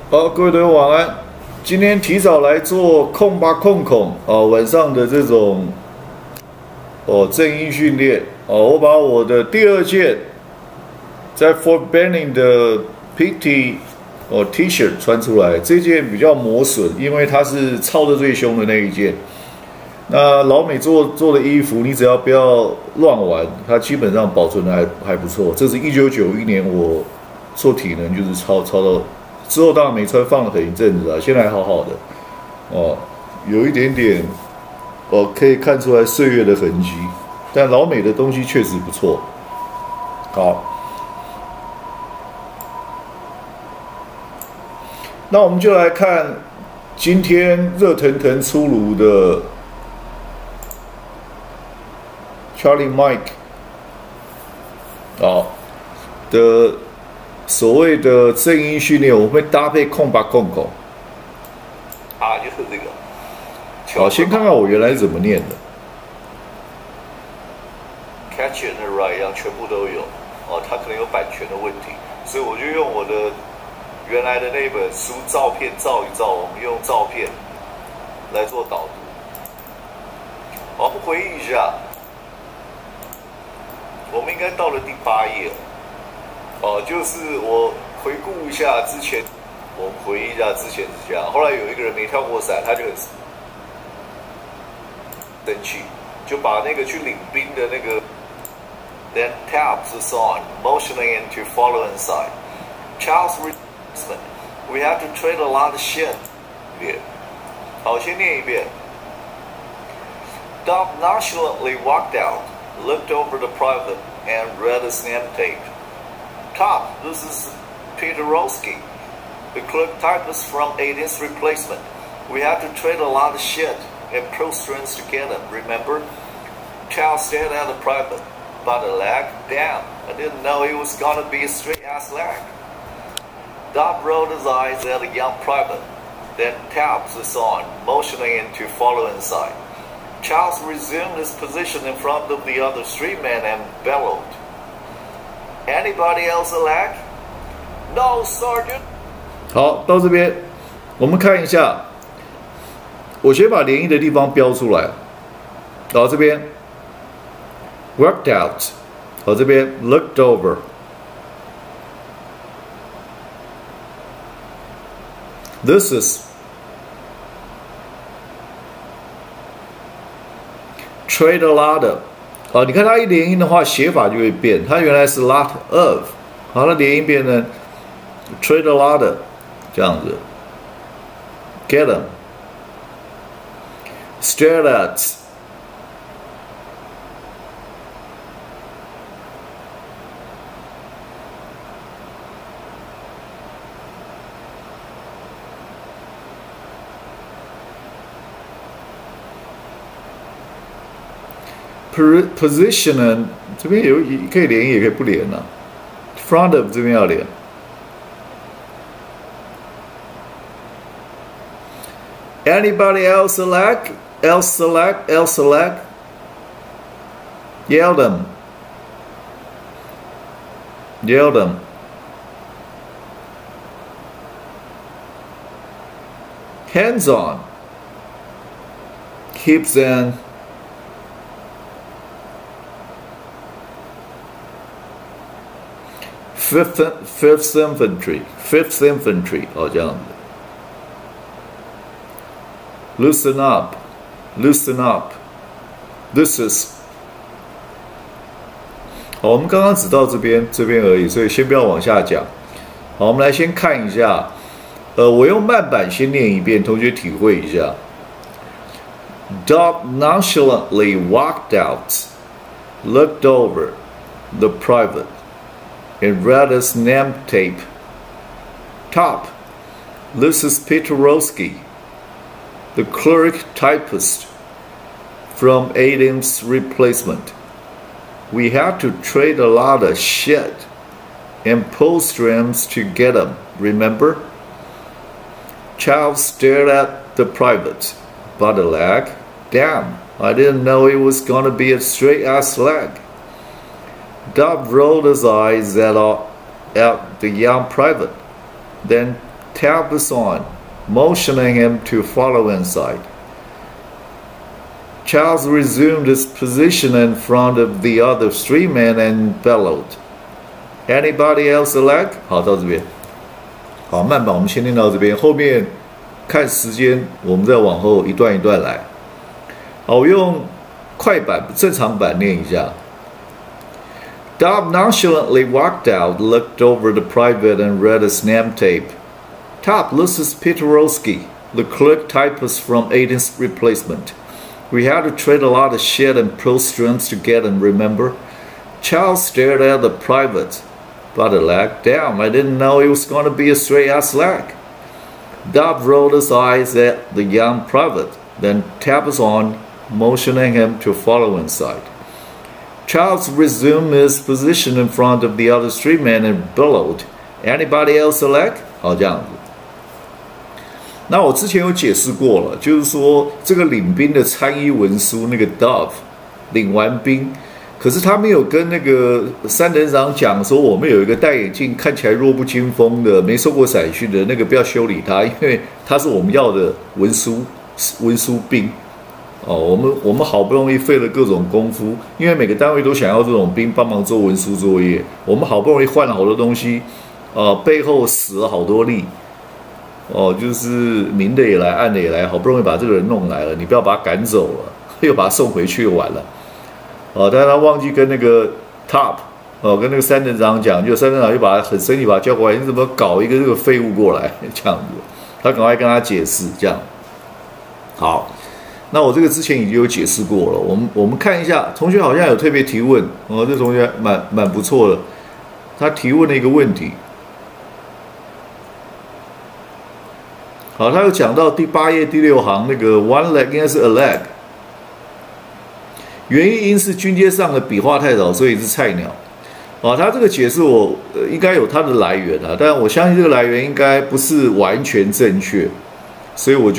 好，各位同学晚安。今天提早来做控吧控孔晚上的这种正音训练我把我的第二件在 Fort Benning 的 PT T 恤穿出来，这件比较磨损，因为它是操得最凶的那一件。那老美做的衣服，你只要不要乱玩，它基本上保存的还不错。这是1991年我做体能就是操到之后，当然没穿，放了很一阵子啊，现在还好好的有一点点可以看出来岁月的痕迹，但老美的东西确实不错。好，那我们就来看今天热腾腾出炉的 Charlie Mike 的所谓的正音训练，我们会搭配控吧控口就是这个。 好，先看看我原来是怎么念的。 Catch and Write 全部都有它可能有版权的问题，所以我就用我的原来的那本书照片照一照，我们用照片来做导读。我们回忆一下，我们应该到了第8页就是我回顾一下之前，我们回忆一下之前是这样。后来有一个人没跳过伞，他就很生气，就把那个去领兵的那个 then taps us on, motioning into follow inside. Charles Richmond, we have to trade a lot of shit. 好，先念一遍。Dom nonchalantly walked out, looked over the private, and read his name tape. Tom, this is Peterowski, the clerk typist from 18th replacement. We have to trade a lot of shit and pro strings to get him, remember? Charles stared at the private. By the leg? Damn, I didn't know he was gonna be a straight-ass leg. Dom rolled his eyes at the young private, then tapped his on, motioning him to follow inside. Charles resumed his position in front of the other street man and bellowed. Anybody else a leg? No, Sergeant. 好，到这边，我们看一下。我先把连音的地方标出来。到这边 ，worked out。好，这边 looked over。This is trade a lot of。好，你看它一连音的话，写法就会变。它原来是 lot of， 好，它连音变成 trade a lot of 这样子。Get them。Stare at. Position 这边可以连也可以不连啊。Front of 这边要连。Anybody else select? Else select? Else select? Yell them. Yell them. Hands on. Keeps in. Fifth infantry. Fifth infantry. 这样子。Loosen up, loosen up. This is 好，我们刚刚只到这边而已，所以先不要往下讲。好，我们来先看一下，我用慢板先念一遍，同学体会一下。Doc nonchalantly walked out, looked over the private, and read his name tape. Top, this is Peterowski, the clerk typist from 18th replacement. We had to trade a lot of shit and pull strings to get him, remember? Charles stared at the private. By the leg? Damn, I didn't know it was gonna be a straight-ass leg. Dob rolled his eyes at the young private, then taps on, motioning him to follow inside. Charles resumed his position in front of the other three men and bellowed, "Anybody else elect?" 好，到这边。好，慢板我们先念到这边，后面看时间，我们再往后一段一段来。好，我用快板正常版念一下。Dobb nonchalantly walked out, looked over the private, and read his name tape. Top, this is Petrowski, the clerk typist from 18th replacement. We had to trade a lot of shit and pull strings to get him, remember? Charles stared at the private. But lag, damn, I didn't know it was going to be a straight-ass lag. Dobb rolled his eyes at the young private, then tapped on, motioning him to follow inside. Charles resumed his position in front of the other three men and bellowed, "Anybody else elect?" 好，这样子。那我之前有解释过了，就是说这个领兵的参议文书那个 Dove 领完兵，可是他没有跟那个三等长讲说，我们有一个戴眼镜看起来弱不禁风的没受过散训的那个不要修理他，因为他是我们要的文书兵。哦，我们好不容易费了各种功夫，因为每个单位都想要这种兵帮忙做文书作业，我们好不容易换了好多东西，背后死了好多力。哦，就是明的也来，暗的也来，好不容易把这个人弄来了，你不要把他赶走了，又把他送回去完了。哦，但是他忘记跟那个 Top， 跟那个三等长讲，就三等长就把他很生气，把他叫过来，你怎么搞一个这个废物过来这样子？他赶快跟他解释，这样。好，那我这个之前已经有解释过了，我们看一下，同学好像有特别提问，这同学蛮不错的，他提问了一个问题。好，他有讲到第8页第6行那个 one leg 应该是 a leg， 原因是军阶上的笔画太少，所以是菜鸟。他这个解释我应该有它的来源啊，但我相信这个来源应该不是完全正确，所以我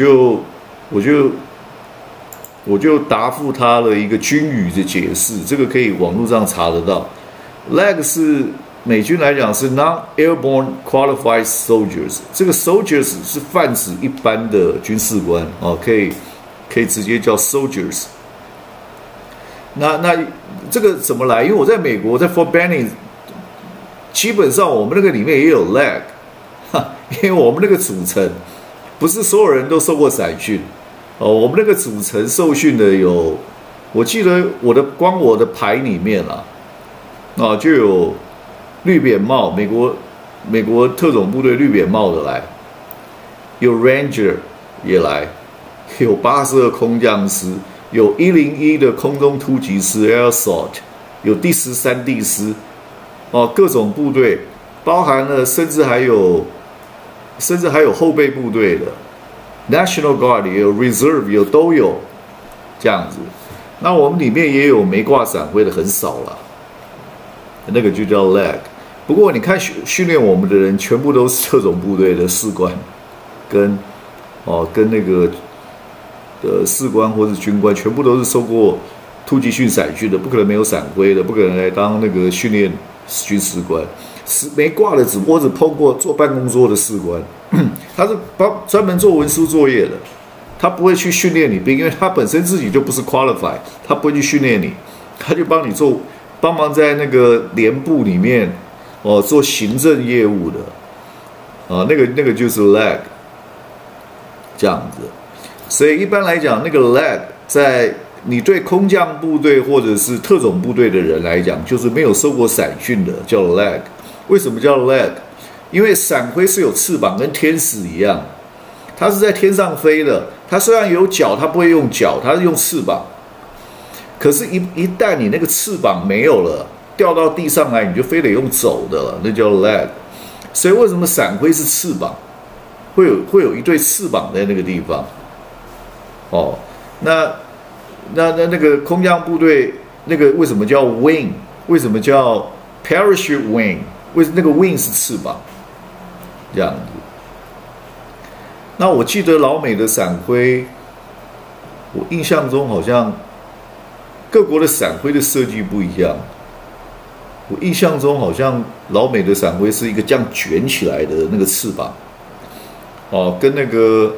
就答复他的一个军语的解释，这个可以网络上查得到。leg 是美军来讲是 non-airborne qualified soldiers， 这个 soldiers 是泛指一般的军事官可以直接叫 soldiers。那这个怎么来？因为我在美国，在 Fort Benning， 基本上我们那个里面也有 leg， 因为我们那个组成不是所有人都受过散训我们那个组成受训的有，我记得我的排里面就有绿扁帽，美国特种部队绿扁帽的来，有 Ranger 也来，有82空降师，有101的空中突击师 Air Assault， 有第13地师，各种部队，包含了甚至还有后备部队的 National Guard 也有 Reserve 都有这样子。那我们里面也有没挂伞徽的很少了，那个就叫 leg。不过你看训练我们的人全部都是特种部队的士官，跟那个士官或是军官，全部都是受过突击训散训的，不可能没有伞徽的，不可能来当那个训练军士官。没挂的只碰过坐办公桌的士官，他是专门做文书作业的，他不会去训练你兵，因为他本身自己就不是 qualified， 他不会去训练你，他就帮忙在那个连部里面做行政业务的那个就是 leg 这样子。所以一般来讲，那个 leg 在你对空降部队或者是特种部队的人来讲，就是没有受过散训的叫 leg。为什么叫 leg？ 因为伞徽是有翅膀，跟天使一样，它是在天上飞的。它虽然有脚，它不会用脚，它是用翅膀。可是一旦你那个翅膀没有了，掉到地上来，你就非得用走的了，那叫 leg。所以为什么伞徽是翅膀？会有一对翅膀在那个地方。那个空降部队那个为什么叫 wing？ 为什么叫 parachute wing？ 那个 wing 是翅膀，这样子。那我记得老美的伞徽，我印象中好像各国的伞徽的设计不一样。我印象中好像老美的伞徽是一个这样卷起来的那个翅膀， 哦，跟那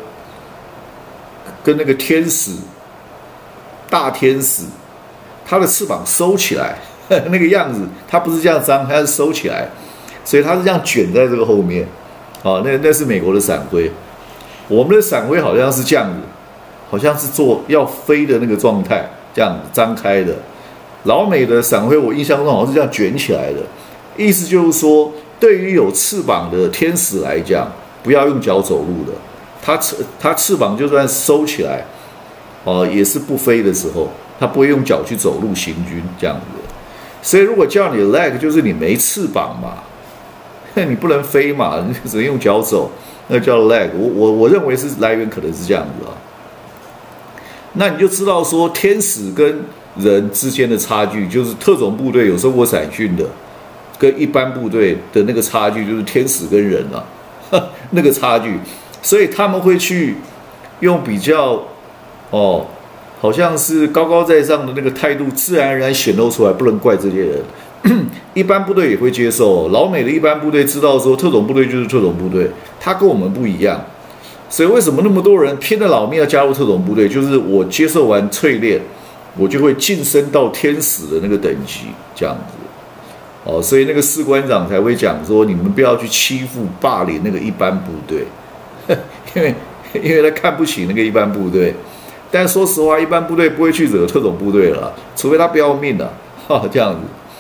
个天使大天使，它的翅膀收起来那个样子，它不是这样张开，它是收起来，所以它是这样卷在这个后面。哦，那是美国的闪挥，我们的闪挥好像是这样子，好像是做要飞的那个状态，这样子张开的。老美的闪挥，我印象中好像是这样卷起来的，意思就是说，对于有翅膀的天使来讲，不要用脚走路的，它翅膀就算收起来，哦，也是不飞的时候，它不会用脚去走路行军这样子。所以如果叫你 leg， 就是你没翅膀嘛。你不能飞嘛，你只能用脚走，那叫 leg。我认为是来源可能是这样子啊。那你就知道说，天使跟人之间的差距，就是特种部队有受过散训的，跟一般部队的那个差距，就是天使跟人啊，那个差距。所以他们会去用比较好像是高高在上的那个态度，自然而然显露出来，不能怪这些人。一般部队也会接受，老美的一般部队知道说特种部队就是特种部队，它跟我们不一样，所以为什么那么多人拼了老命要加入特种部队？就是我接受完淬炼，我就会晋升到天使的那个等级，这样子。所以那个士官长才会讲说，你们不要去欺负霸凌那个一般部队，因为他看不起那个一般部队。但说实话，一般部队不会去惹特种部队了，除非他不要命了，这样子。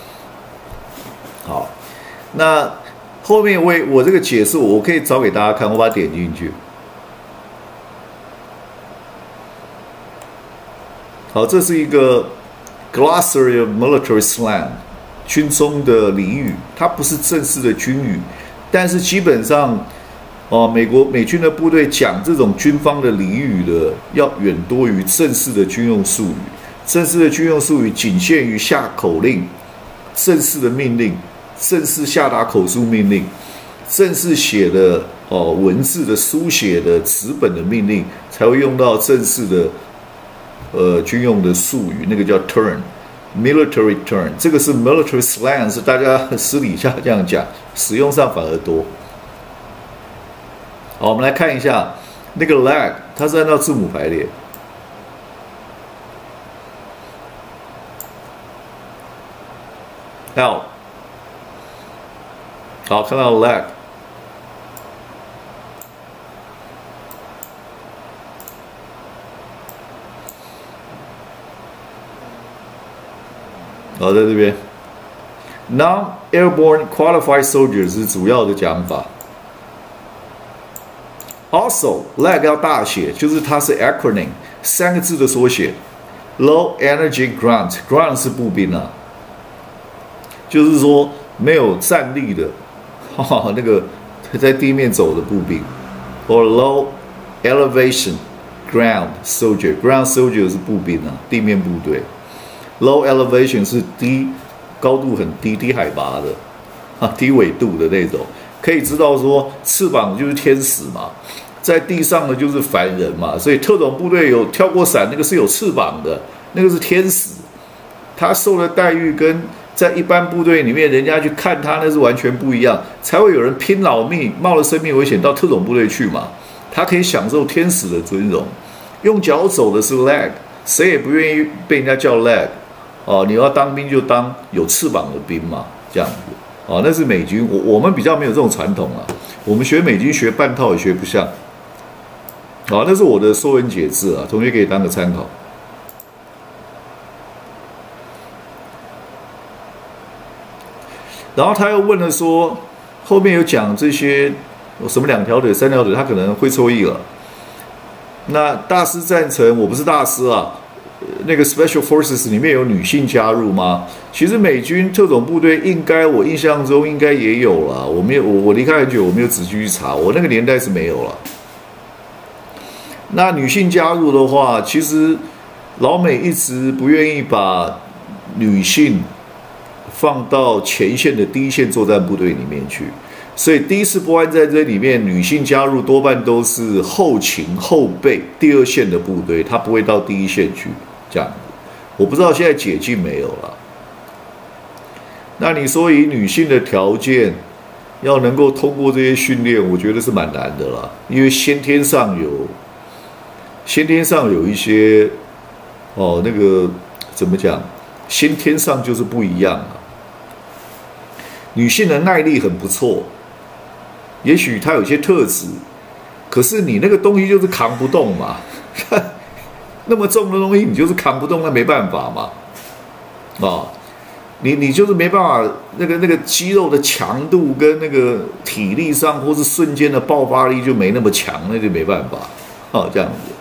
好，那后面我这个解释我可以找给大家看，我把它点进去。好，这是一个 Glossary of Military Slang， 军中的俚语，它不是正式的军语，但是基本上，美军的部队讲这种军方的俚语的，要远多于正式的军用术语。正式的军用术语仅限于下口令、正式的命令。正式下达口述命令，正式写的文字的书写的纸本的命令，才会用到正式的军用的术语，那个叫 term，military term， 这个是 military slang， 是大家私底下这样讲，使用上反而多。好，我们来看一下那个 lag， 它是按照字母排列。好，看到 lag， 好，在这边 non-airborne qualified soldiers 是主要的讲法。Also lag 要大写，就是它是 acronym 3个字的缩写。Low energy grunt 是步兵啊，就是说没有战力的。那个在地面走的步兵 ，or low elevation ground soldier 是步兵啊，地面部队。Low elevation 是高度很低、低海拔的低纬度的那种，可以知道说翅膀就是天使嘛，在地上的就是凡人嘛，所以特种部队有跳过伞，那个是有翅膀的，那个是天使，他受的待遇跟在一般部队里面，人家去看他那是完全不一样，才会有人拼老命，冒了生命危险到特种部队去嘛。他可以享受天使的尊荣，用脚走的是 leg， 谁也不愿意被人家叫 leg。你要当兵就当有翅膀的兵嘛，这样子。那是美军，我们比较没有这种传统啊，我们学美军学半套也学不像。那是我的说文解字啊，同学可以当个参考。然后他又问了说，后面有讲这些什么2条腿、3条腿，他可能会错意了。那大师赞成，我不是大师啊。那个 Special Forces 里面有女性加入吗？其实美军特种部队应该，我印象中应该也有了。我离开很久，我没有仔细去查，我那个年代是没有了。那女性加入的话，其实老美一直不愿意把女性放到前线的第一线作战部队里面去，所以第一次波湾战争里面，女性加入多半都是后勤后备第2线的部队，她不会到第一线去。这样，我不知道现在解禁没有了。那你说以女性的条件， 要能够通过这些训练，我觉得是蛮难的啦，因为先天上有一些那个怎么讲，先天上就是不一样啊。女性的耐力很不错，也许她有些特质，可是你那个东西就是扛不动嘛，那么重的东西你就是扛不动，那没办法嘛，你就是没办法，那个肌肉的强度跟那个体力上，或是瞬间的爆发力就没那么强，那就没办法，这样子。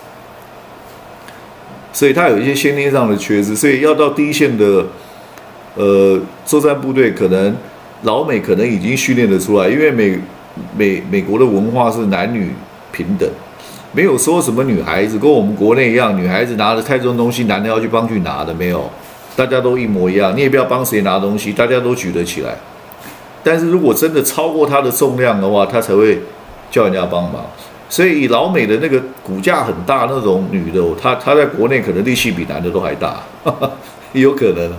所以他有一些先天上的缺失，所以要到第一线的作战部队，可能老美可能已经训练得出来，因为美国的文化是男女平等，没有说什么女孩子跟我们国内一样，女孩子拿了太重东西，男的要去帮去拿的，没有，大家都一模一样，你也不要帮谁拿东西，大家都举得起来。但是如果真的超过他的重量的话，他才会叫人家帮忙。所以以老美的那个骨架很大那种女的，她在国内可能力气比男的都还大，有可能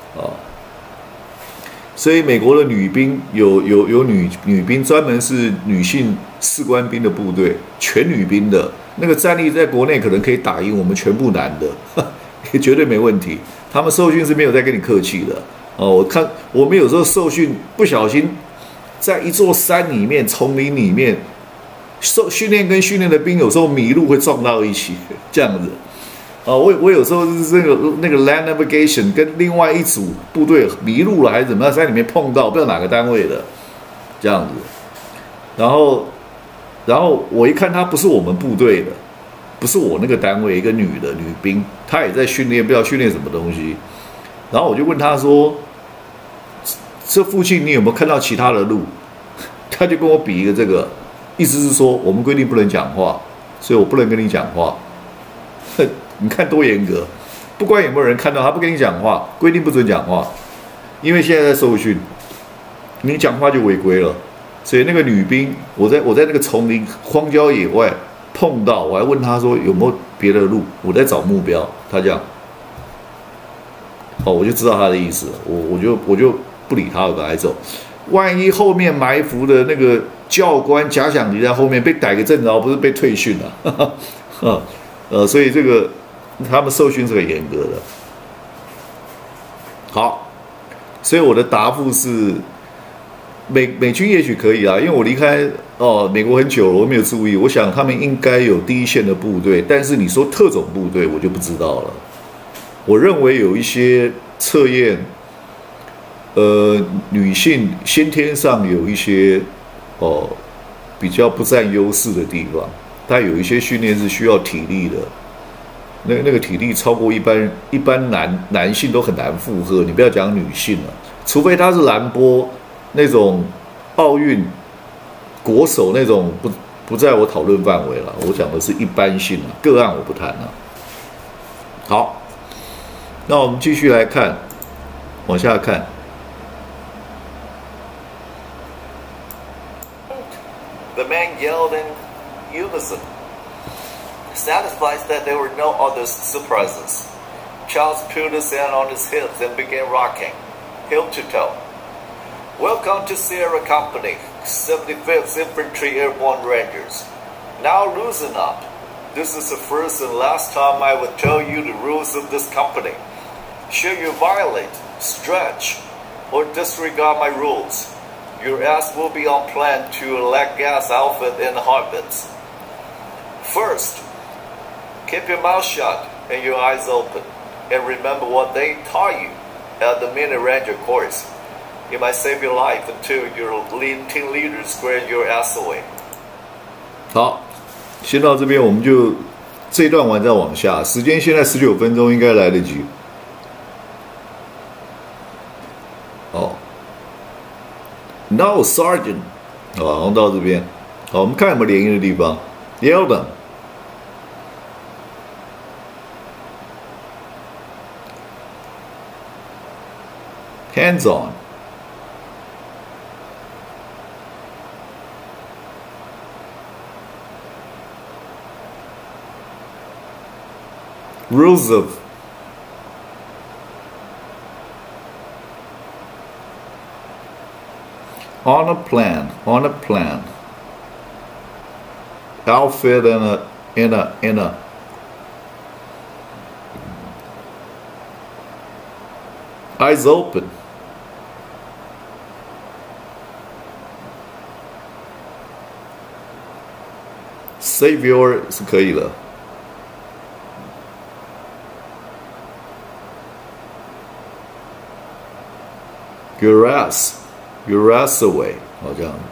所以美国的女兵有女兵专门是女性士官兵的部队，全女兵的那个战力，在国内可能可以打赢我们全部男的，也绝对没问题。他们受训是没有在跟你客气的我看我们有时候受训不小心在一座山里面、丛林里面。训练跟训练的兵有时候迷路会撞到一起，这样子我有时候是那个 land navigation 跟另外一组部队迷路了还是怎么样，在里面碰到不知道哪个单位的这样子，然后我一看他不是我们部队的，不是我那个单位一个女兵，她也在训练，不知道训练什么东西，然后我就问她说：“这附近你有没有看到其他的路？”她就跟我比一个这个。意思是说，我们规定不能讲话，所以我不能跟你讲话。你看多严格，不管有没有人看到，他不跟你讲话，规定不准讲话，因为现在在受训，你讲话就违规了。所以那个女兵，我在那个丛林荒郊野外碰到，我还问她说有没有别的路，我在找目标。她这样，我就知道她的意思了，我就不理她，我赶快走。万一后面埋伏的那个教官假想敌在后面被逮个正着，不是被退训了？所以这个他们受训是很严格的。好，所以我的答复是，美军也许可以啊，因为我离开美国很久了，我没有注意。我想他们应该有第一线的部队，但是你说特种部队，我就不知道了。我认为有一些测验。女性先天上有一些比较不占优势的地方，她有一些训练是需要体力的，那个体力超过一般男性都很难负荷，你不要讲女性了，除非她是兰波那种奥运国手那种不在我讨论范围了，我讲的是一般性了，个案我不谈了。好，那我们继续来看，往下看。 The men yelled in unison, satisfied that there were no other surprises. Charles put his hand on his hips and began rocking, heel to toe. Welcome to Sierra Company, 75th Infantry Airborne Rangers. Now loosen up. This is the first and last time I will tell you the rules of this company. Should you violate, stretch, or disregard my rules, your ass will be on plan to elect gas outfit in heartbeats. First, keep your mouth shut and your eyes open, and remember what they taught you at the Mini Ranger course. It might save your life until your team leaders grant your ass away. 好，先到这边，我们就这一段完再往下。时间现在19分钟，应该来得及。No, Sergeant， 好，我们到这边，好，我们看有没有连音的地方。Yell them. Hands on. Rules of on a plan, outfit in a eyes open. Savior 是可以了。Your ass away， 好这样子。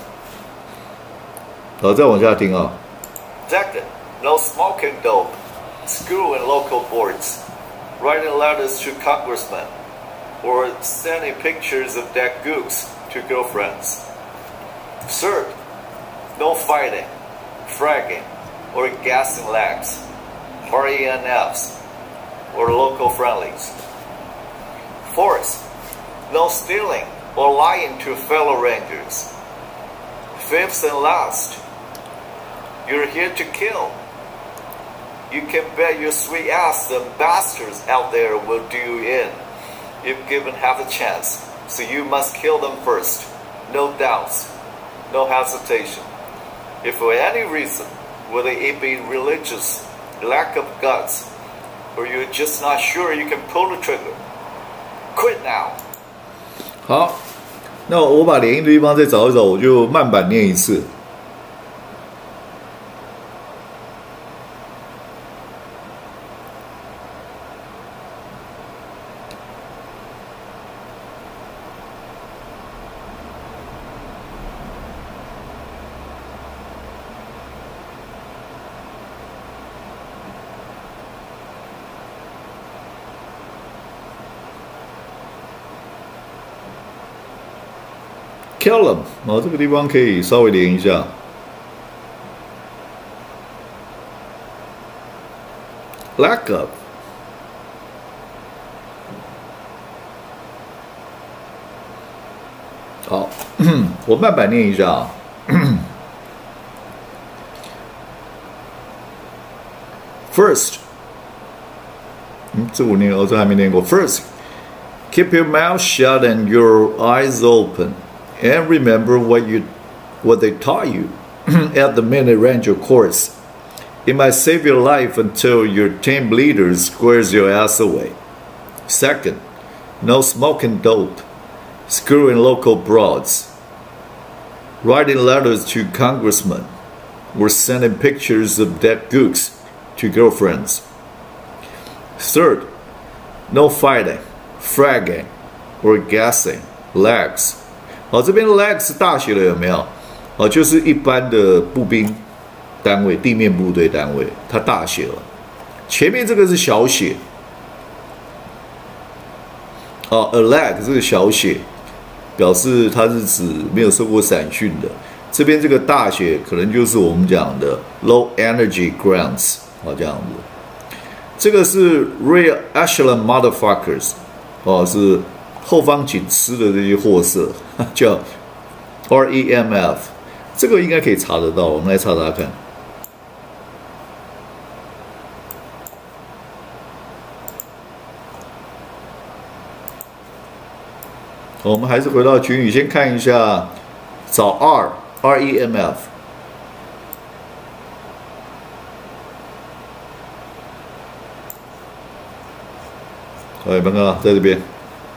好，再往下听啊。 Second, no smoking dope, screwing local boards, writing letters to congressmen, or sending pictures of dead gooks to girlfriends. Third, no fighting, fragging, or gassing legs, RENFs, or local friendlies. Fourth, no stealing or lying to fellow rangers. Fifth and last, you're here to kill. You can bet your sweet ass the bastards out there will do you in if given half a chance. So you must kill them first. No doubts, no hesitation. If for any reason, whether it be religious, lack of guts, or you're just not sure you can pull the trigger, quit now. 好，那我把连音的地方再找一找，我就慢板念一次。Kill them， 哦，这个地方可以稍微连一下。Lack of， 好，我慢板念一下啊。First， 这我念，这还没念过。First, keep your mouth shut and your eyes open. And remember what they taught you at the Minute Ranger course. It might save your life until your team leader squares your ass away. Second, no smoking dope, screwing local broads, writing letters to congressmen, or sending pictures of dead gooks to girlfriends. Third, no fighting, fragging, or gassing legs. 好，这边 legs 大写了有没有？哦，就是一般的步兵单位、地面部队单位，它大写了。前面这个是小写。哦 ，a leg 这个小写，表示它是指没有受过散训的。这边这个大写可能就是我们讲的 low energy grounds， 哦，这样子。这个是 rear echelon motherfuckers， 哦，是后方紧吃的这些货色，叫 REMF， 这个应该可以查得到，我们来查查看。我们还是回到群语，先看一下，找 REMF。好，有没有看到在这边？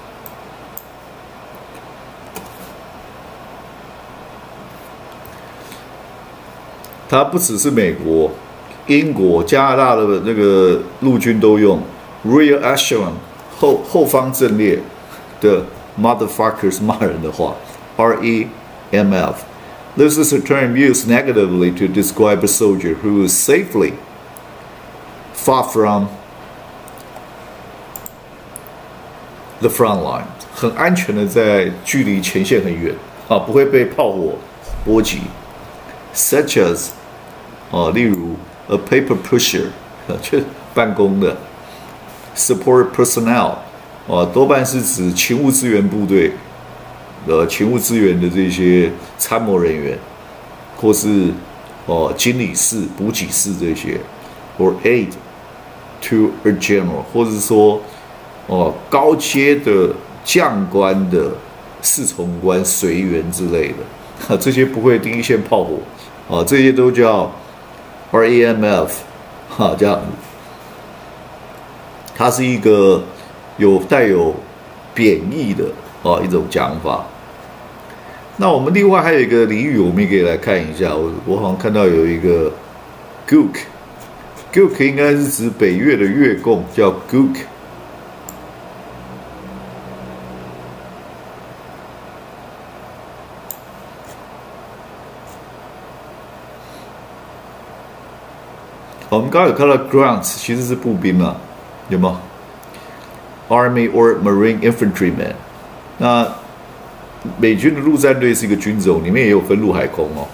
它不只是美国、英国、加拿大的那个陆军都用 rear echelon 后方阵列的 motherfuckers 骂人的话 REMF。This is a term used negatively to describe a soldier who is safely far from the front line， 很安全的在距离前线很远啊，不会被炮火波及。Such as 例如 a paper pusher， 就办公的 support personnel， 多半是指勤务支援部队勤务支援的这些参谋人员，或是经理室、补给室这些 ，or aid to a general， 或者说高阶的将官的四重关、随缘之类的，这些不会第一线炮火啊，这些都叫 RAMF 这样子，它是一个带有贬义的一种讲法。那我们另外还有一个俚语，我们也可以来看一下。我好像看到有一个 Gook 应该是指北越的越共，叫 Gook。我们刚刚有看到 grunts 其实是步兵啊，有吗 ？Army or Marine infantryman。那美军的陆战队是一个军种，里面也有分陆海空哦。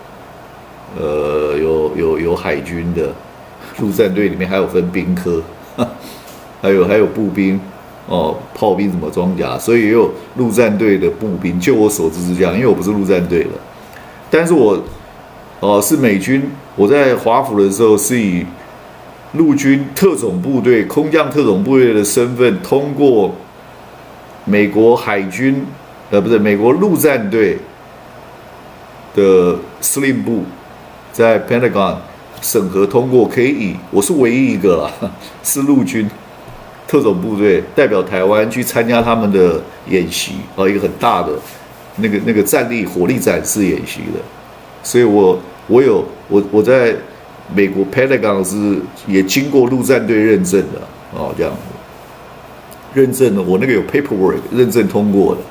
有海军的陆战队，里面还有分兵科，还有步兵哦，炮兵什么装甲，所以也有陆战队的步兵。就我所知是这样，因为我不是陆战队的，但是我是美军。我在华府的时候是以陆军特种部队、空降特种部队的身份，通过美国海军不是美国陆战队的司令部，在 Pentagon 审核通过，可以我是唯一一个啦，是陆军特种部队代表台湾去参加他们的演习一个很大的那个战力火力展示演习的，所以我在美国 Pentagon 是也经过陆战队认证的这样子，认证的我那个有 paperwork 认证通过的。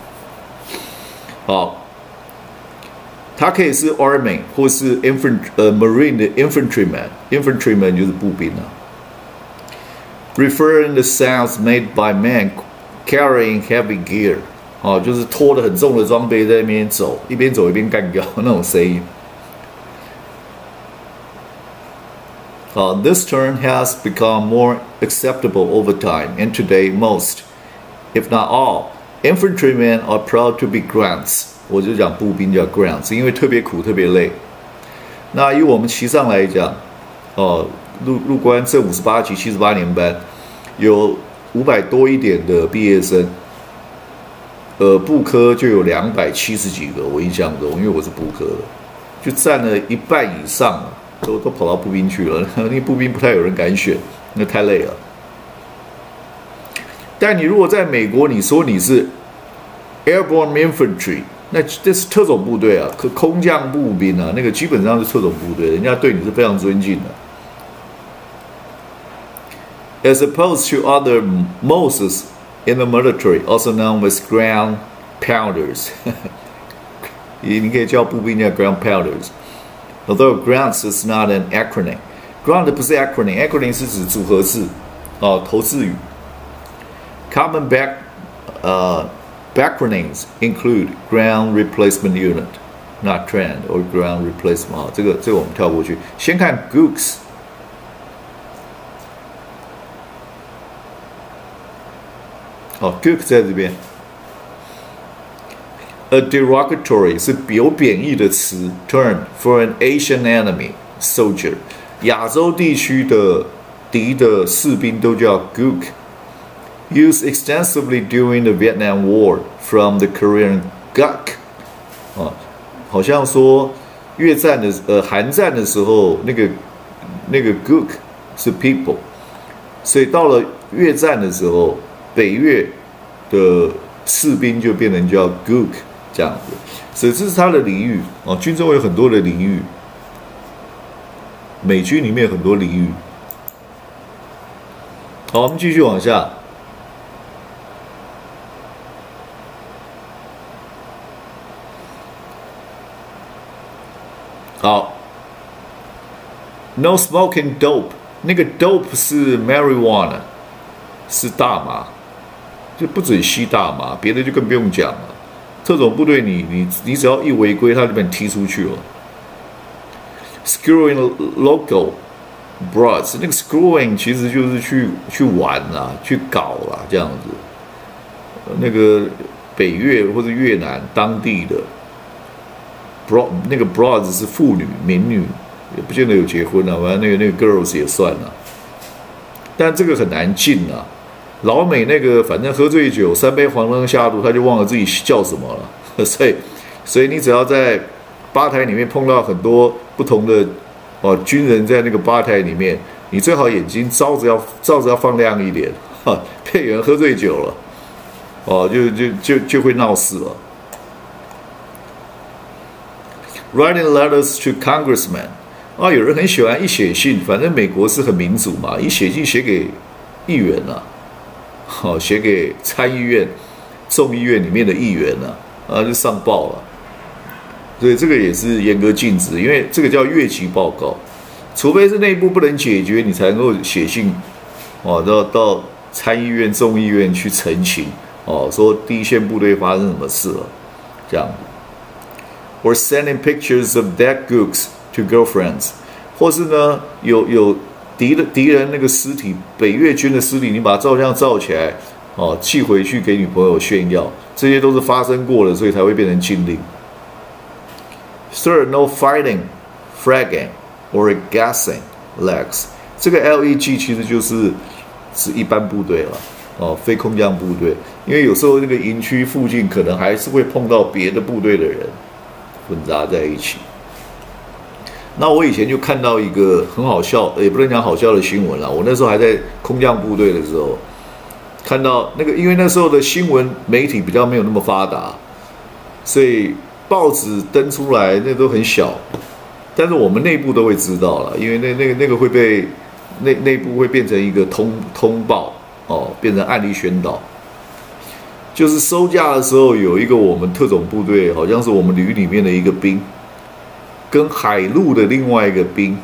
好，它可以是 Army 或是 Marine 的 infantryman 就是步兵啊。Referring the sounds made by men carrying heavy gear 就是拖着很重的装备在那边走，一边走一边干掉那种声音。This term has become more acceptable over time, and today most, if not all, infantrymen are proud to be grunts. 我就讲步兵叫 grunts， 因为特别苦、特别累。那以我们旗上来讲，陆官正58级78年班，有500多一点的毕业生，部科就有270几个，我印象中，因为我是部科的，就占了一半以上了。都跑到步兵去了，那步兵不太有人敢选，那太累了。但你如果在美国，你说你是 Airborne Infantry， 那这是特种部队啊，空降步兵啊，那个基本上是特种部队，人家对你是非常尊敬的。As opposed to other Moses in the military, also known as ground pounders， 你可以叫步兵叫 ground pounders。Although grunts is not an acronym, grunt 不是 acronym 是指组合字，头字语。Common backronyms include ground replacement unit, not trend or ground replacement。这个我们跳过去，先看 Gooks。Gook 在这边。A derogatory 是有贬义的词 term for an Asian enemy soldier， 亚洲地区的敌的士兵都叫 Gook， used extensively during the Vietnam War from the Korean Guk， 好像说越战的韩战的时候那个 Gook 是 people， 所以到了越战的时候，北越的士兵就变成叫 Gook。这样子，所以这是他的俚语军中有很多的俚语，美军里面有很多俚语。好，我们继续往下。好 ，No smoking dope， 那个 dope 是 marijuana， 是大麻，就不准吸大麻，别的就更不用讲了。特种部队你只要一违规，他就把你踢出去了。Screwing local broads， 那个 screwing 其实就是去玩啦，去搞啦，这样子。那个北越或者越南当地的 那个 broads 是妇女、民女，也不见得有结婚啊，反正那个 girls 也算啦。但这个很难禁啊。 老美那个反正喝醉酒3杯黄灯下肚，他就忘了自己叫什么了。所以你只要在吧台里面碰到很多不同的军人在那个吧台里面，你最好眼睛照着要放亮一点，被人喝醉酒了，就会闹事了。Writing letters to congressmen， 有人很喜欢一写信，反正美国是很民主嘛，一写信写给议员了，写给参议院、众议院里面的议员了，就上报了。所以这个也是严格禁止，因为这个叫越级报告，除非是内部不能解决，你才能够写信，到参议院、众议院去澄清，说第一线部队发生什么事了，这样。Or sending pictures of dead gooks to girlfriends， 或是呢有敌人那个尸体，北越军的尸体，你把照相照起来，寄回去给女朋友炫耀，这些都是发生过的，所以才会变成禁令。Third, no fighting, fragging, or gassing legs。这个 LEG 其实就是指一般部队了，非空降部队，因为有时候那个营区附近可能还是会碰到别的部队的人混杂在一起。那我以前就看到一个很好笑，也不能讲好笑的新闻啦。我那时候还在空降部队的时候，看到那个，因为那时候的新闻媒体比较没有那么发达，所以报纸登出来那都很小，但是我们内部都会知道了，因为那个会被内部会变成一个通报，变成案例宣导。就是收假的时候，有一个我们特种部队，好像是我们旅里面的一个兵，跟海陆的另外一个兵，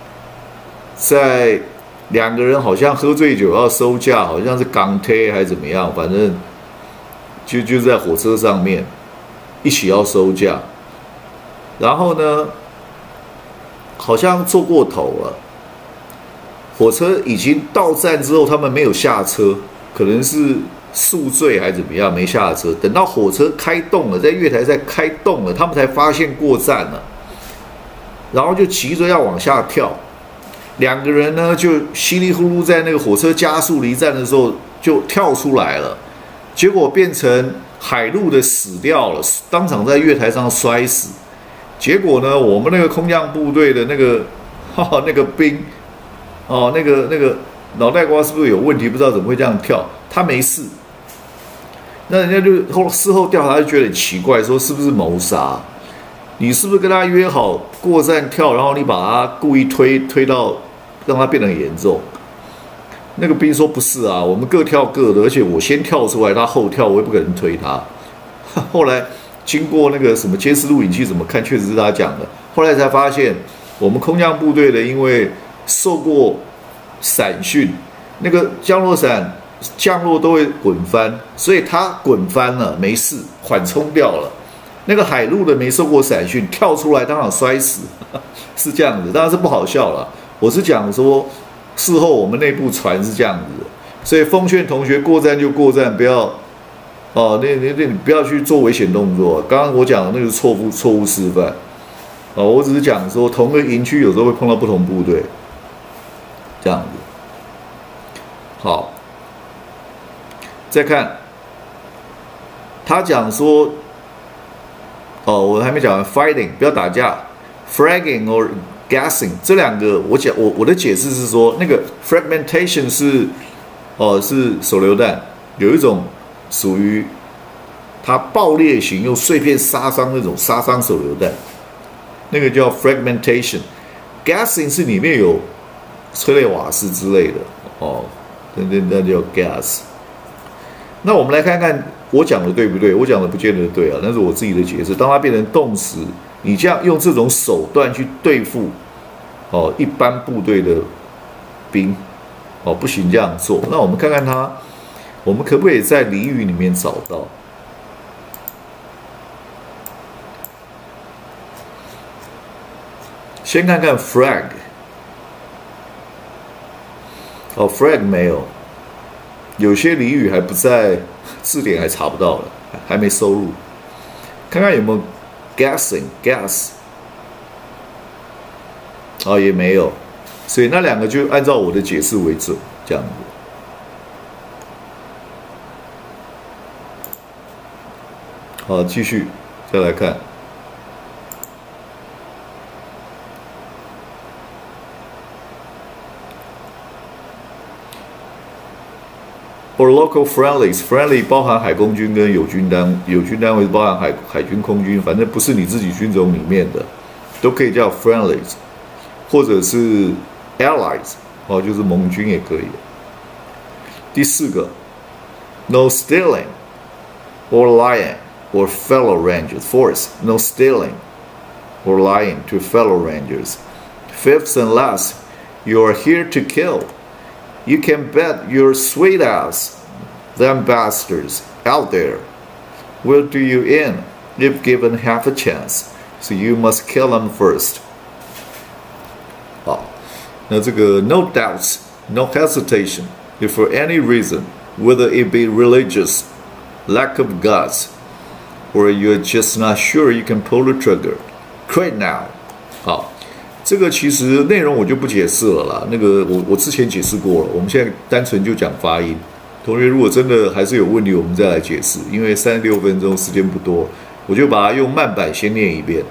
在2个人好像喝醉酒要收假，好像是港铁还是怎么样，反正就在火车上面一起要收假，然后呢，好像坐过头了，火车已经到站之后，他们没有下车，可能是宿醉还是怎么样，没下车。等到火车开动了，在月台在开动了，他们才发现过站了，然后就急着要往下跳。2个人呢，就稀里糊涂在那个火车加速离站的时候就跳出来了，结果变成海陆的死掉了，当场在月台上摔死。结果呢，我们那个空降部队的那个兵，那个脑袋瓜是不是有问题？不知道怎么会这样跳，他没事。那人家就事后调查就觉得很奇怪，说是不是谋杀？你是不是跟他约好过站跳，然后你把他故意推到让他变得很严重？那个兵说不是啊，我们各跳各的，而且我先跳出来，他后跳，我也不可能推他。后来经过那个什么监视录影器怎么看，确实是他讲的。后来才发现，我们空降部队的因为受过伞训，那个降落伞降落都会滚翻，所以他滚翻了没事，缓冲掉了。那个海陆的没受过伞训，跳出来当场摔死，是这样子，当然是不好笑了。我是讲说，事后我们内部传是这样子的，所以奉劝同学过站就过站，不要你不要去做危险动作。刚刚我讲的那个错误示范，我只是讲说同个营区有时候会碰到不同部队，这样子。好，再看他讲说。我还没讲完 ，fighting 不要打架 ，fragging or gassing 这2个，我的解释是说，那个 fragmentation 是手榴弹，有一种属于它爆裂型又碎片杀伤那种杀伤手榴弹，那个叫 fragmentation。gassing 是里面有催泪瓦斯之类的，那叫 gas。那我们来看看我讲的对不对？我讲的不见得对啊，那是我自己的解释。当它变成动词，你这样用这种手段去对付一般部队的兵，不行这样做。那我们看看它，我们可不可以在俚语里面找到？先看看 frag， frag 没有。有些俚语还不在字典，还查不到了，还没收入。看看有没有 gassing gas， 也没有，所以那2个就按照我的解释为准，这样子。 好，继续再来看。Or local friendlies，friendly 包含海空军跟友军单位包含海军空军，反正不是你自己军种里面的，都可以叫 friendlies， 或者是 allies， 就是盟军也可以。第4个 ，no stealing or lying or fellow rangers. Fourth, no stealing or lying to fellow rangers. Fifth and last, you are here to kill. You can bet your sweet ass them bastards out there will do you in if given half a chance. So you must kill them first. 好，那这个 no doubts, no hesitation, if for any reason, whether it be religious, lack of guts, or you're just not sure you can pull the trigger, quit now. 好。这个其实内容我就不解释了啦，那个我之前解释过了，我们现在单纯就讲发音。同学如果真的还是有问题，我们再来解释，因为36分钟时间不多，我就把它用慢版先念一遍。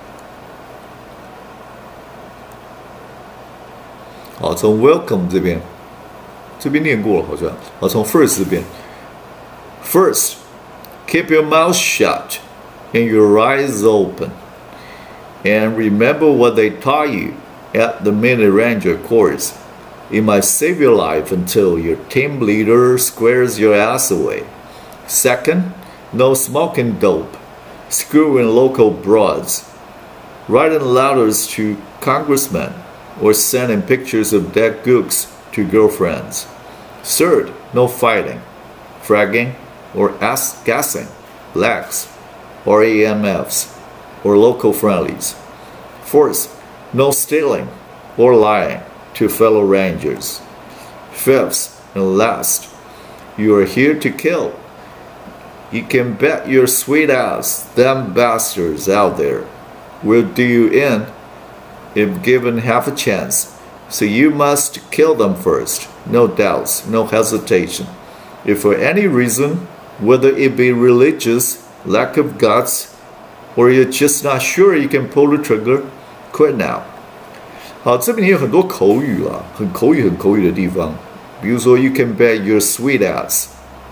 好，从 welcome 这边念过了好像，好，从 first 这边 ，first keep your mouth shut and your eyes open。And remember what they taught you at the Mini Ranger course. It might save your life until your team leader squares your ass away. Second, no smoking dope, screwing local broads, writing letters to congressmen, or sending pictures of dead gooks to girlfriends. Third, no fighting, fragging, or ass gassing, lags, or AMFs. Or local friendlies. Fourth, no stealing or lying to fellow rangers. Fifth and last, you are here to kill. You can bet your sweet ass them bastards out there will do you in if given half a chance. So you must kill them first, no doubts, no hesitation. If for any reason, whether it be religious, lack of guts, or you're just not sure you can pull the trigger, quit now. 好，这边也有很多口语啊，很口语的地方，比如说 you can bet your sweet ass,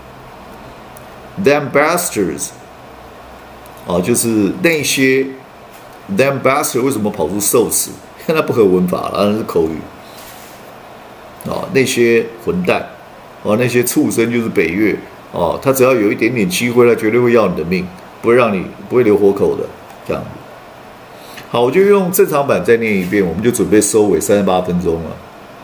them bastards， 就是那些 them bastards 为什么跑出受词？那不合文法了，那是口语。那些混蛋，那些畜生就是北越，他只要有一点点机会，他绝对会要你的命。不会留活口的，这样子。好，我就用正常版再念一遍，我们就准备收尾，38分钟了。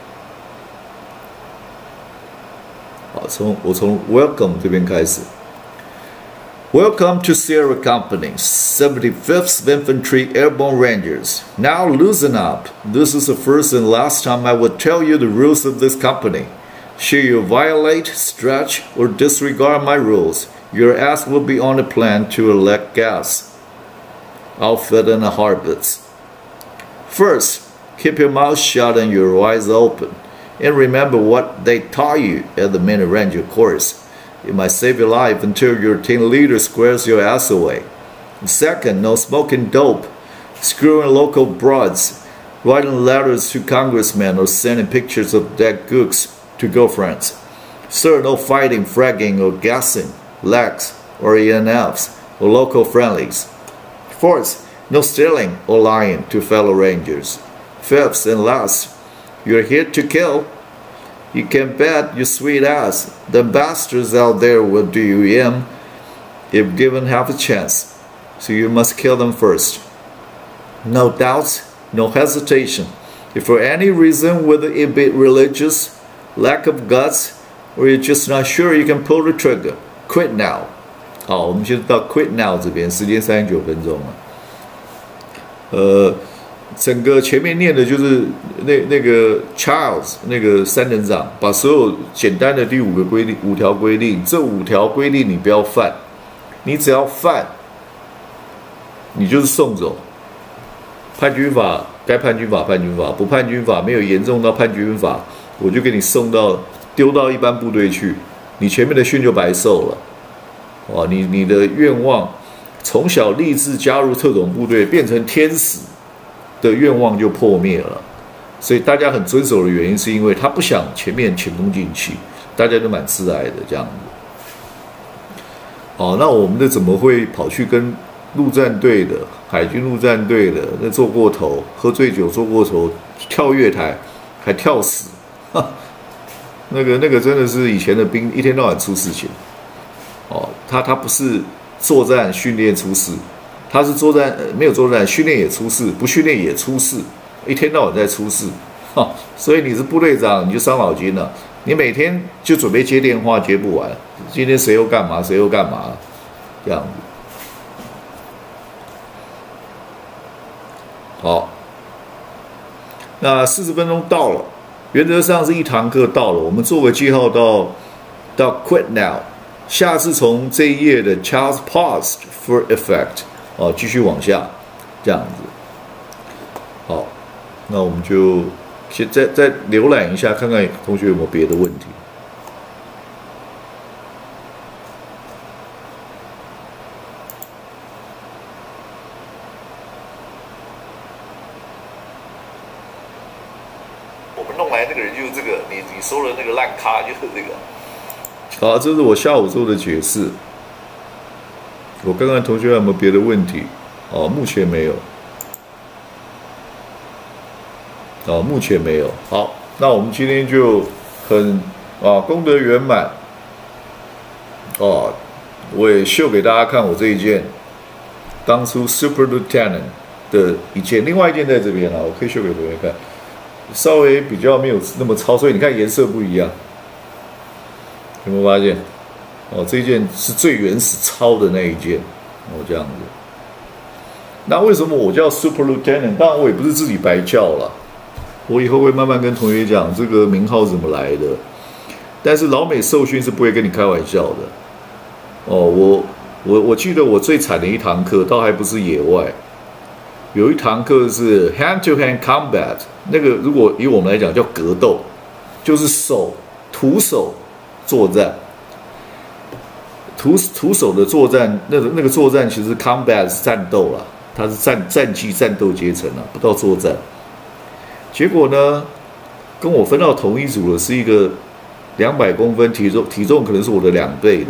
好，我从 Welcome 这边开始。Welcome to Sierra Company, 75th Infantry Airborne Rangers. Now loosen up. This is the first and last time I will tell you the rules of this company. Should you violate, stretch, or disregard my rules, your ass will be on a plane to elect gas, outfit and habits. First, keep your mouth shut and your eyes open, and remember what they taught you at the Mini Ranger course. It might save your life until your team leader squares your ass away. Second, no smoking dope, screwing local broads, writing letters to congressmen, or sending pictures of dead gooks to girlfriends. Third, no fighting, fragging, or gassing, lags, or ENFs, or local friendlies. Fourth, no stealing or lying to fellow rangers. Fifth and last, you're here to kill. You can bet your sweet ass the bastards out there will do you in if given half a chance. So you must kill them first. No doubts, no hesitation. If for any reason, whether it be religious, lack of guts, or you're just not sure you can pull the trigger, quit now. 好，我们现在到 quit now 这边，时间39分钟了。整个前面念的就是那个 Charles 那个3等长，把所有简单的第5条规定，这5条规定你不要犯，你只要犯，你就是送走。判军法该判军法判军法，不判军法没有严重到判军法，我就给你丢到一般部队去，你前面的训就白受了。你的愿望从小立志加入特种部队变成天使的愿望就破灭了。所以大家很遵守的原因，是因为他不想前面前功尽弃，大家都蛮自爱的这样子。哦，那我们的怎么会跑去跟陆战队的、海军陆战队的那做过头，喝醉酒做过头，跳月台还跳死？那个真的是以前的兵一天到晚出事情。哦，他不是作战训练出事，他是作战没有作战训练也出事，不训练也出事。一天到晚在出事，所以你是部队长，你就伤脑筋了。你每天就准备接电话，接不完。今天谁又干嘛，谁又干嘛，这样子。好，那40分钟到了，原则上是一堂课到了，我们做个记号到 quit now。下次从这一页的 Charles paused for effect， 继续往下，这样子。好。那我们就先再浏览一下，看看同学有没有别的问题。 我们弄来那个人就是这个，你说的那个烂咖就是这个。 好，这是我下午做的解释。我看看同学有没有别的问题。目前没有。目前没有。好，那我们今天就很功德圆满。我也秀给大家看我这一件当初 Super Lieutenant 的一件，另外一件在这边我可以秀给同学看，稍微比较没有那么糙，所以你看颜色不一样，有没有发现？这一件是最原始糙的那一件，这样子。那为什么我叫 Super Lieutenant？ 当然我也不是自己白叫了。我以后会慢慢跟同学讲这个名号怎么来的，但是老美受训是不会跟你开玩笑的。我记得我最惨的一堂课，倒还不是野外，有一堂课是 hand to hand combat， 那个如果以我们来讲叫格斗，就是徒手作战。徒手的作战，那个作战其实 combat 是战斗啦，它是战绩战斗阶层不到作战。结果呢，跟我分到同一组的是一个200公分体重可能是我的2倍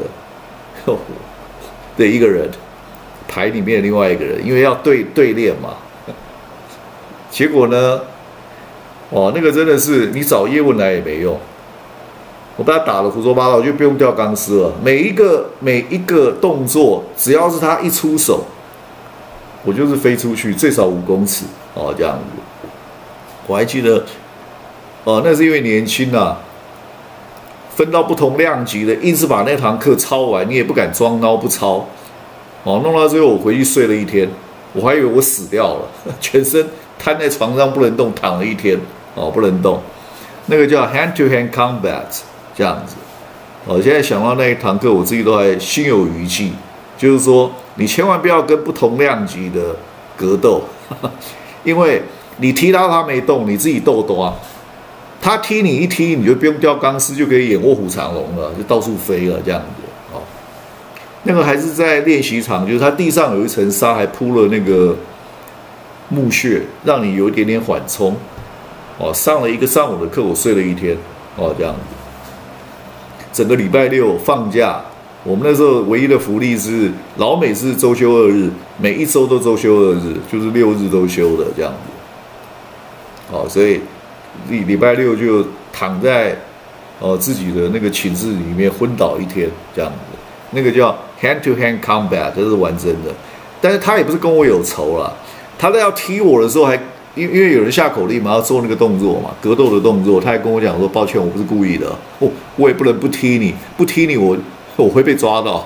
的一个人，排里面的另外一个人，因为要对练嘛。结果呢，那个真的是你找叶问来也没用，我被他打得胡说八道，就不用吊钢丝了。每一个动作，只要是他一出手，我就是飞出去最少5公尺这样子。我还记得，那是因为年轻分到不同量级的，硬是把那堂课抄完，你也不敢装孬不抄，弄到最后我回去睡了1天，我还以为我死掉了，全身瘫在床上不能动，躺了1天，不能动，那个叫 hand to hand combat 这样子，现在想到那一堂课，我自己都还心有余悸，就是说你千万不要跟不同量级的格斗，因为你踢他没动，你自己斗多，他踢你一踢，你就不用吊钢丝，就可以演卧虎藏龙了，就到处飞了这样子。那个还是在练习场，就是他地上有一层沙，还铺了那个木屑，让你有一点点缓冲。上了1个上午的课，我睡了1天，这样子。整个礼拜6放假，我们那时候唯一的福利是老美是周休2日，每一周都周休2日，就是6日都休的这样子。所以礼拜6就躺在自己的那个寝室里面昏倒1天这样子，那个叫 hand to hand combat， 这是玩真的。但是他也不是跟我有仇啦，他在要踢我的时候还因为有人下口令嘛，要做那个动作嘛，格斗的动作，他还跟我讲说抱歉，我不是故意的，我也不能不踢你，不踢你我会被抓到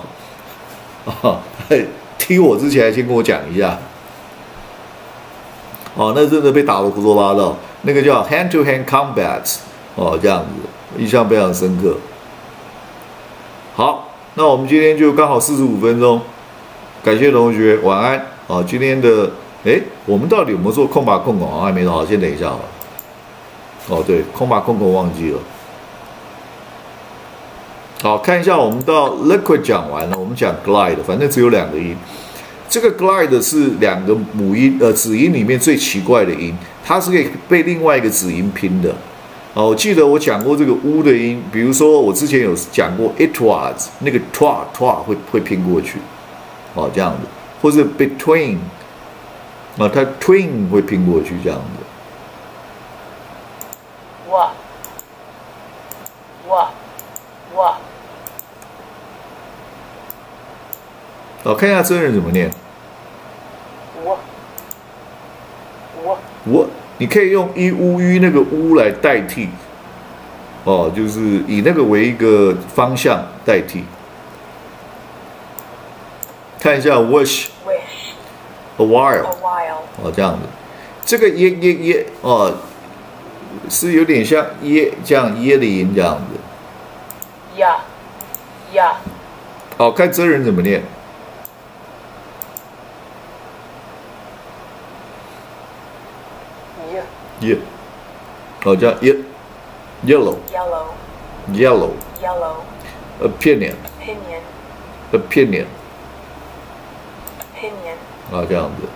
踢我之前还先跟我讲一下。那真的被打得胡说八道，那个叫 hand to hand combat， 这样子，印象非常深刻。好，那我们今天就刚好45分钟，感谢同学，晚安。今天的我们到底有没有做空把空孔？还没做好，先等一下对，空把空孔忘记了。好，看一下我们到 liquid 讲完了，我们讲 glide， 反正只有2个音。 这个 glide 是两个母音子音里面最奇怪的音，它是可以被另外一个子音拼的。我记得我讲过这个 u 的音，比如说我之前有讲过 it was 那个 twa 会拼过去，这样子，或是 between 它 twin 会拼过去这样子。看一下真人怎么念。我，你可以用 i u u 那个 u 来代替，就是以那个为一个方向代替。看一下 wish，a while， 这样子，这个耶是有点像耶这样耶的音这样子。好，看真人怎么念。这样 yellow opinion 这样子。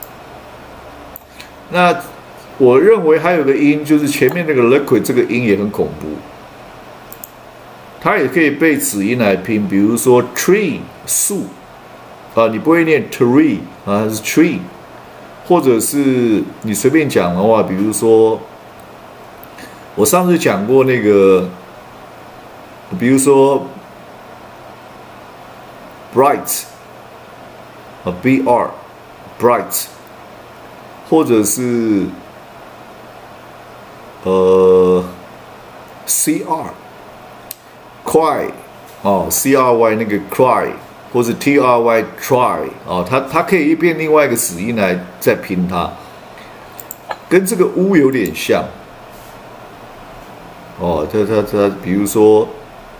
那我认为还有个音，就是前面那个 liquid 这个音也很恐怖，它也可以被子音来拼，比如说 tree 树你不会念 tree 它是 tree。或者是你随便讲的话，比如说，我上次讲过那个，比如说 bright br bright， 或者是cr cry cry 那个 cry。或是 try try 它可以变另外一个子音来再拼它，跟这个 u 有点像它比如说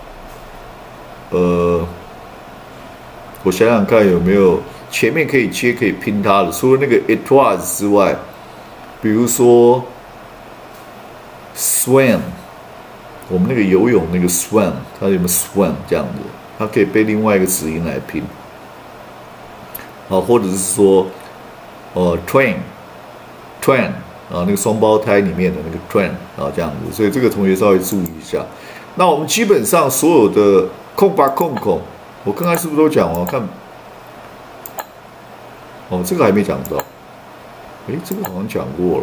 我想想看有没有前面可以接可以拼它的，除了那个 it was 之外，比如说 swim， 我们那个游泳那个 swim， 它有没有 swim 这样子？它可以被另外一个子音来拼，或者是说，twin， 那个双胞胎里面的那个 twin 这样子，所以这个同学稍微注意一下。那我们基本上所有的空吧空孔，我刚才是不是都讲完？看，这个还没讲到，这个好像讲过了。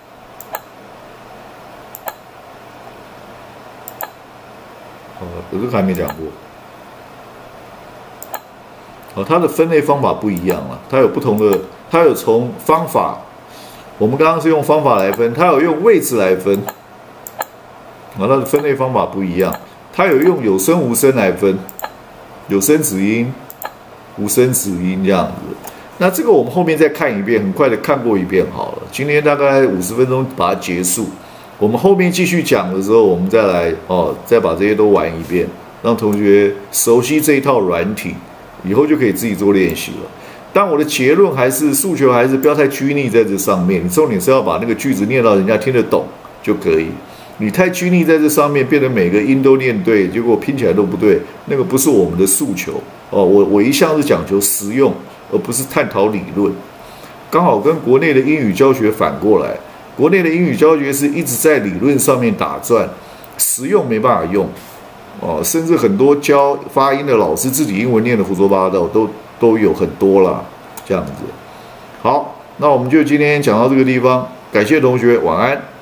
这个还没讲过。它的分类方法不一样了，它有不同的，它有从方法，我们刚刚是用方法来分，它有用位置来分，它的分类方法不一样，它有用有声无声来分，有声子音、无声子音这样子。那这个我们后面再看一遍，很快的看过一遍好了。今天大概50分钟把它结束，我们后面继续讲的时候，我们再来再把这些都玩一遍，让同学熟悉这一套软体。以后就可以自己做练习了。但我的结论还是诉求还是不要太拘泥在这上面，你重点是要把那个句子念到人家听得懂就可以。你太拘泥在这上面，变成每个音都念对，结果拼起来都不对，那个不是我们的诉求我一向是讲求实用，而不是探讨理论。刚好跟国内的英语教学反过来，国内的英语教学是一直在理论上面打转，实用没办法用。甚至很多教发音的老师自己英文念的胡说八道都有很多啦，这样子。好，那我们就今天讲到这个地方，感谢同学，晚安。